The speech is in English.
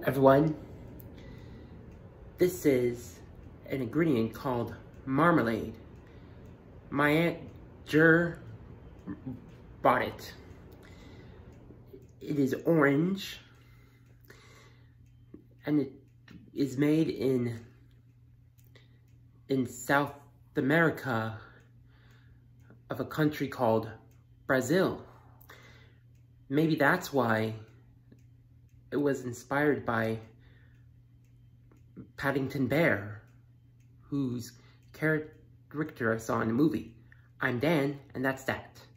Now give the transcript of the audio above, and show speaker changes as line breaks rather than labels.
Everyone, this is an ingredient called marmalade. My Aunt Jer bought it. It is orange and it is made in South America of a country called Brazil. Maybe that's why it was inspired by Paddington Bear, whose character I saw in the movie. I'm Dan, and that's that.